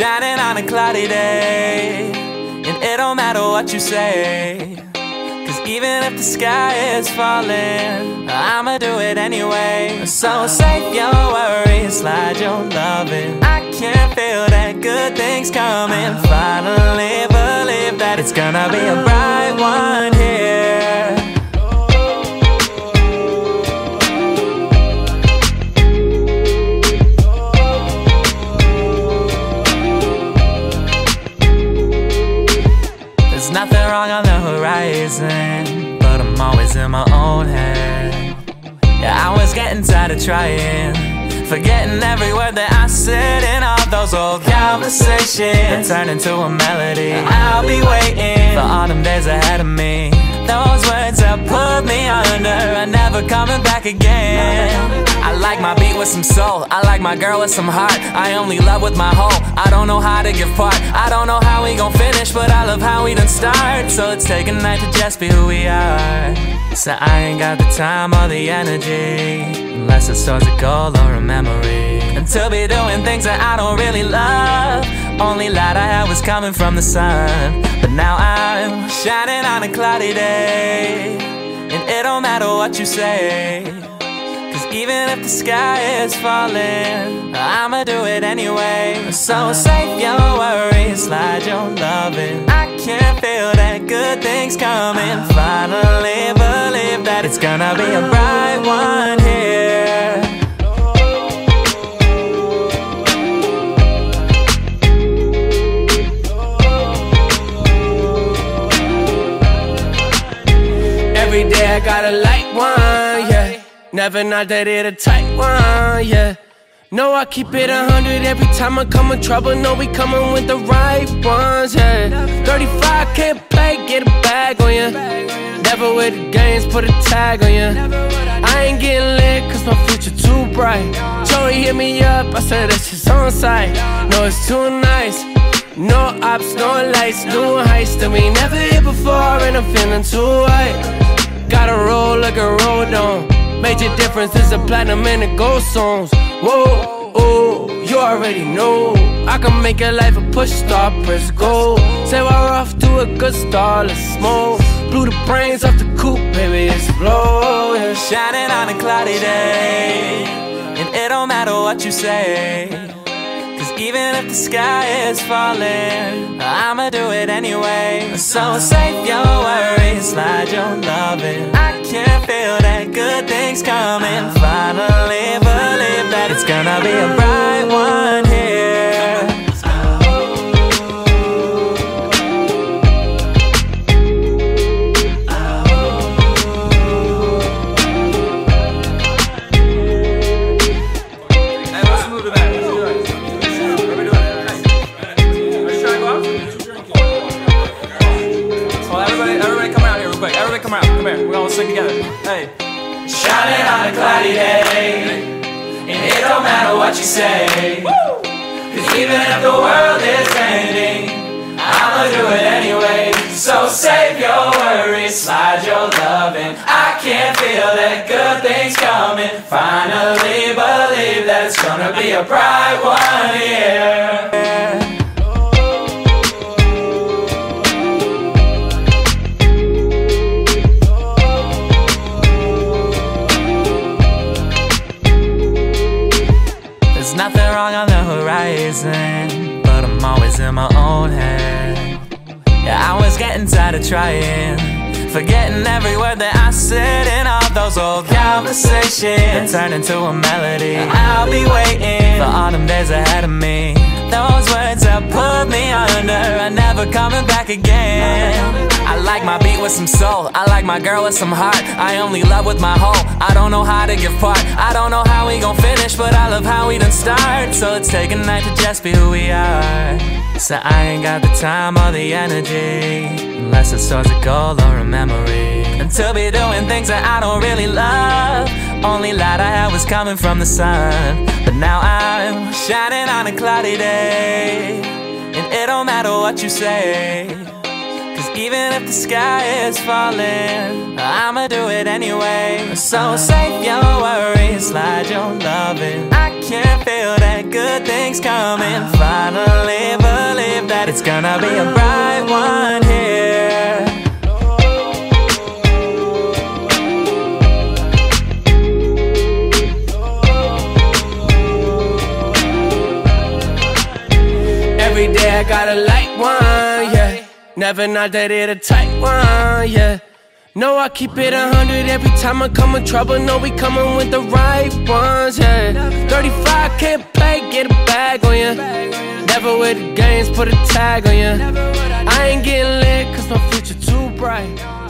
shining on a cloudy day, and it don't matter what you say, 'cause even if the sky is falling, I'ma do it anyway. So save your worries, slide your loving. I can feel that good things coming. Finally believe that it's gonna be a bright one here. There's nothing wrong on the horizon, but I'm always in my own head. Yeah, I was getting tired of trying, forgetting every word that I said in all those old conversations that turn into a melody. I'll be waiting for autumn days ahead of me. Those words that put me under are never coming back again. I like my beat with some soul, I like my girl with some heart. I only love with my whole, I don't know how to give part. I don't know how we gon' finish, but I love how we done start. So let's take a night to just be who we are. So I ain't got the time or the energy, unless it's towards a goal or a memory, and to be doing things that I don't really love. Only light I had was coming from the sun, but now I'm shining on a cloudy day, and it don't matter what you say, 'cause even if the sky is falling, I'ma do it anyway. So save your worries, slide your loving. I can feel that good things coming. Finally believe that it's gonna be a bright one here. Every day I gotta light one, yeah. Never not that it a tight one, yeah. No, I keep it 100 every time I come with trouble. No, we coming with the right ones, yeah. 35 can't play, get a bag on ya. Never with the games, put a tag on ya. I ain't getting lit 'cause my future too bright. Joey hit me up, I said that's just on site. No, it's too nice. No ops, no lights, doing heights that we never hit before, and I'm feeling too right. Gotta roll like a road on. Major difference is the platinum and the gold songs. Whoa, oh, you already know I can make your life a push start, press go. Say we're off to a good start, let's smoke. Blew the brains off the coupe, baby, explode, yeah. Shining on a cloudy day, and it don't matter what you say, 'cause even if the sky is falling, I'ma do it anyway. So save your worries, slide your loving. I can feel that good things coming. Finally believe that it's gonna be a bright one here. Come here, we all sing together. Hey. Shining on a cloudy day, and it don't matter what you say, 'cause even if the world is ending, I'ma do it anyway. So save your worries, slide your loving. I can feel that good things coming. Finally believe that it's gonna be a bright one here. There's nothing wrong on the horizon, but I'm always in my own head. Yeah, I was getting tired of trying, forgetting every word that I said in all those old conversations that turn into a melody. I'll be waiting for autumn days ahead of me. Those words that put me under are never coming back again. I like my beat with some soul, I like my girl with some heart. I only love with my whole, I don't know how to give part. I don't know how we gon' finish, but I love how we done start. So let's take a night to just be who we are. So I ain't got the time or the energy, unless it's towards a goal or a memory, and to be doing things that I don't really love. Only light I had was coming from the sun, but now I'm shining on a cloudy day, and it don't matter what you say, 'cause even if the sky is falling, I'ma do it anyway. So save your worries, slide your loving. I can feel that good things coming. Finally that it's gonna be a bright one here. Every day I got a light one, yeah. Never not that it a tight one, yeah. No, I keep it 100 every time I come in trouble. No, we coming with the right ones, yeah. 35 can't play, get a bag on ya. Never with the games, put a tag on ya. I ain't getting lit cause my future too bright.